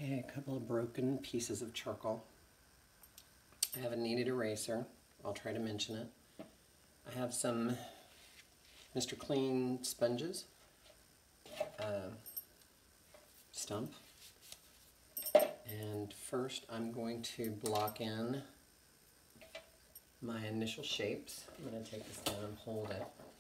Okay, a couple of broken pieces of charcoal. I have a kneaded eraser. I'll try to mention it. I have some Mr. Clean sponges, stump. And first I'm going to block in my initial shapes. I'm going to take this down and hold it.